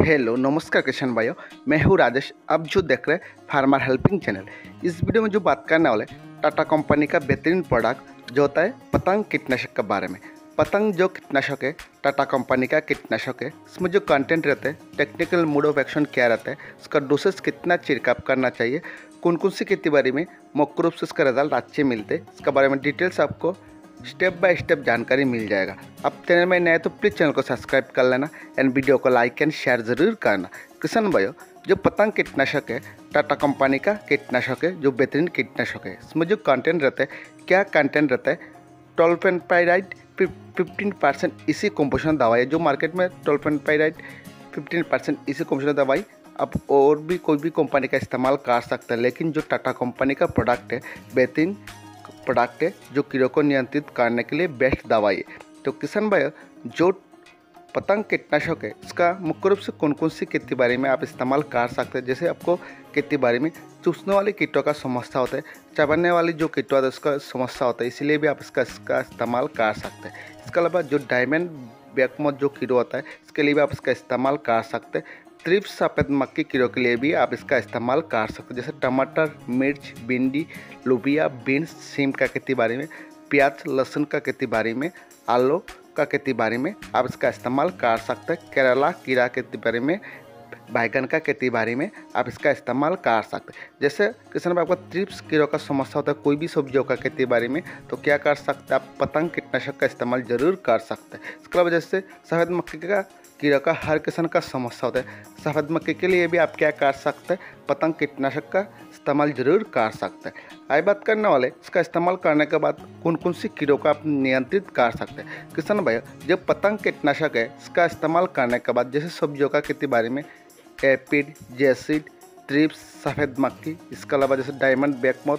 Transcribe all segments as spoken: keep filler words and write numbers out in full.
Hello नमस्कार किसान भाइयों, मैं हूँ राजेश। आप जो देख रहे हैं फार्मर हेल्पिंग चैनल। इस वीडियो में जो बात करने वाले टाटा कंपनी का बेहतरीन प्रोडक्ट जो होता है पतंग कीटनाशक के बारे में। पतंग जो कीटनाशक है, टाटा कंपनी का कीटनाशक है। इसमें जो कंटेंट रहते हैं, टेक्निकल मोड ऑफ एक्शन क्या रहता है, इसका डोसेस कितना छिड़काव करना चाहिए, कौन कौन सी खेती बाड़ी में मुख्य रूप से इसका रिजल्ट अच्छे मिलते हैं, इसके बारे में डिटेल्स आपको स्टेप बाय स्टेप जानकारी मिल जाएगा। आप चैनल में नए तो प्लीज़ चैनल को सब्सक्राइब कर लेना एंड वीडियो को लाइक एंड शेयर ज़रूर करना। किसान भाइयों, जो पतंग कीटनाशक है, टाटा कंपनी का कीटनाशक है, जो बेहतरीन कीटनाशक है। इसमें जो कंटेंट रहता है, क्या कंटेंट रहता है, टोल्फेनपाइराइड फिफ्टीन परसेंट इसी कॉम्पोजिशन दवाई है। जो मार्केट में टोल्फेनपाइराइड फिफ्टीन परसेंट इसी कॉम्पोजिशन दवाई आप और भी कोई भी कंपनी का इस्तेमाल कर सकते हैं, लेकिन जो टाटा कंपनी का प्रोडक्ट है बेहतरीन प्रोडक्ट है, जो कीड़ों को नियंत्रित करने के लिए बेस्ट दवाई है। तो किसान भाई, जो पतंग कीटनाशक है, इसका मुख्य रूप से कौन कौन सी खेती बाड़ी में आप इस्तेमाल कर सकते हैं। जैसे आपको खेती बाड़ी में चूसने वाले कीटों का समस्या होता है, चबाने वाली जो कीटों होता है उसका समस्या होता है, इसीलिए भी आप इसका इसका इस्तेमाल कर सकते हैं। इसके अलावा जो डायमंड बैकमोथ जो कीड़ो होता है, इसके लिए भी आप इसका इस्तेमाल कर सकते हैं। थ्रिप्स सफ़ेद मक्खी कीड़ों के लिए भी आप इसका इस्तेमाल कर सकते हैं। जैसे टमाटर, मिर्च, भिंडी, लोबिया, बीन्स, सीम का खेती बाड़ी में, प्याज, लहसुन का खेती बाड़ी में, आलू का खेती बाड़ी में आप इसका इस्तेमाल कर सकते हैं। केरला कीड़ा खेती बाड़ी में, बैगन का खेती बाड़ी में आप इसका इस्तेमाल कर सकते हैं। जैसे किसान भाई, आपका थ्रिप्स कीड़ों का समस्या होता है कोई भी सब्जियों का खेती बाड़ी में, तो क्या कर सकते हैं, आप पतंग कीटनाशक का इस्तेमाल जरूर कर सकते हैं। इसके अलावा जैसे सफ़ेद मक्खी का कीड़ा का हर किस्म का समस्या होता है, सफ़ेद मक्खी के लिए भी आप क्या कर सकते हैं, पतंग कीटनाशक का इस्तेमाल जरूर कर सकते हैं। आई बात करने वाले इसका इस्तेमाल करने के बाद कौन कौन सी कीड़ों को आप नियंत्रित कर सकते हैं। किसान भाई, जब पतंग कीटनाशक है, इसका इस्तेमाल करने के बाद जैसे सब्जियों का खेती बाड़ी में एपिड, जेसिड, थ्रिप्स, सफ़ेद मक्खी, इसके अलावा जैसे डायमंड बैकमोथ,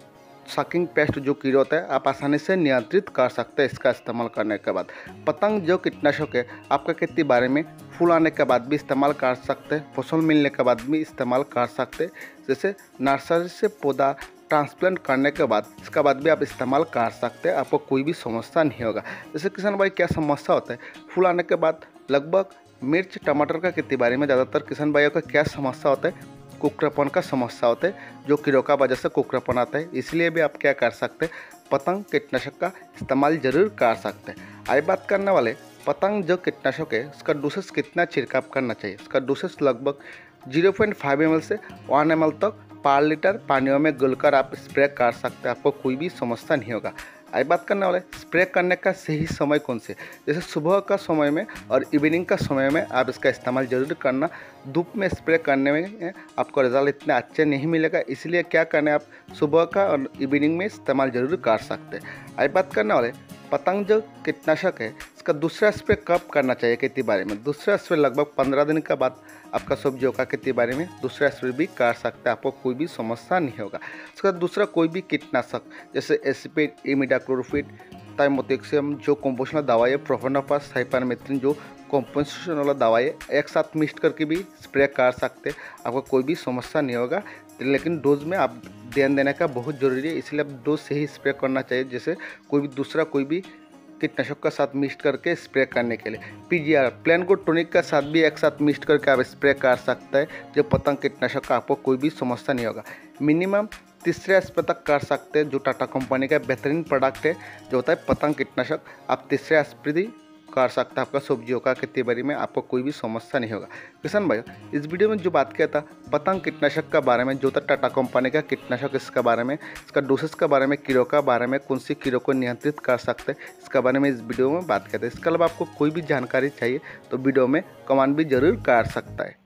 सकिंग पेस्ट जो कीड़ा होता है, आप आसानी से नियंत्रित कर सकते हैं इसका इस्तेमाल करने के बाद। पतंग जो कीटनाशक है, आपका खेती बाड़ी में फूल आने के बाद भी इस्तेमाल कर सकते हैं, फसल मिलने के बाद भी इस्तेमाल कर सकते हैं। जैसे नर्सरी से पौधा ट्रांसप्लांट करने के बाद इसके बाद भी आप इस्तेमाल कर सकते हैं, आपको कोई भी समस्या नहीं होगा। जैसे किसान भाई, क्या समस्या होता है, फूल आने के बाद लगभग मिर्च, टमाटर का खेती बाड़ी में ज़्यादातर किसान भाइयों का क्या समस्या होता है, कुकरापन का समस्या होता है, जो कीड़ों का वजह से कुकरापन आता है। इसलिए भी आप क्या कर सकते हैं, पतंग कीटनाशक का इस्तेमाल जरूर कर सकते हैं। आई बात करने वाले पतंग जो कीटनाशक है, उसका डोसेस कितना छिड़काव करना चाहिए। इसका डोसेस लगभग zero point five M L से वन एम एल तक पर लीटर पानियों में घुलकर आप स्प्रे कर सकते हैं, आपको कोई भी समस्या नहीं होगा। आई बात करने वाले स्प्रे करने का सही समय कौन से, जैसे सुबह का समय में और इवनिंग का समय में आप इसका इस्तेमाल जरूर करना। धूप में स्प्रे करने में आपको रिजल्ट इतने अच्छे नहीं मिलेगा, इसलिए क्या करना है, आप सुबह का और इवनिंग में इस्तेमाल जरूर कर सकते हैं। आई बात करने वाले पतंग जो कीटनाशक है, इसका दूसरा स्प्रे कब करना चाहिए खेती बाड़ी में। दूसरा स्प्रे लगभग पंद्रह दिन के बाद आपका सब्जियों का खेती बाड़ी में दूसरा स्प्रे भी कर सकते हैं, आपको कोई भी समस्या नहीं होगा। इसका दूसरा कोई भी कीटनाशक जैसे एसिपेट, इमिडाक्लोरोफिड, थाइमोथेक्सियम जो कॉम्पोजिशन दवाई है, प्रोफेनोफास, साइपरमेथ्रिन जो कॉम्पोजिशन वाला दवाई है, एक साथ मिक्स करके भी स्प्रे कर सकते हैं, आपको कोई भी समस्या नहीं होगा। लेकिन डोज में आप ध्यान देने का बहुत ज़रूरी है, इसलिए आप डोज से ही स्प्रे करना चाहिए। जैसे कोई भी दूसरा कोई भी कीटनाशक का साथ मिक्स करके स्प्रे करने के लिए पीजीआर, प्लेन को टॉनिक का साथ भी एक साथ मिक्स करके आप स्प्रे कर सकते हैं, जो पतंग कीटनाशक का आपको कोई भी समस्या नहीं होगा। मिनिमम तीसरे स्प्रे तक कर सकते हैं, जो टाटा कंपनी का बेहतरीन प्रोडक्ट है जो होता है पतंग कीटनाशक, आप तीसरे स्प्रे भी कर सकते हैं, आपका सब्जियों का खेती बाड़ी में आपको कोई भी समस्या नहीं होगा। किसान भाइयों, इस वीडियो में जो बात किया था पतंग कीटनाशक का बारे में, जो था टाटा कंपनी का कीटनाशक, इसका बारे में, इसका डोसेस का बारे में, कीड़ों का बारे में, कौन सी कीड़ों को नियंत्रित कर सकते हैं, इसका बारे में इस वीडियो में बात किया था। इसके अलावा आपको कोई भी जानकारी चाहिए तो वीडियो में कमेंट भी जरूर कर सकता है।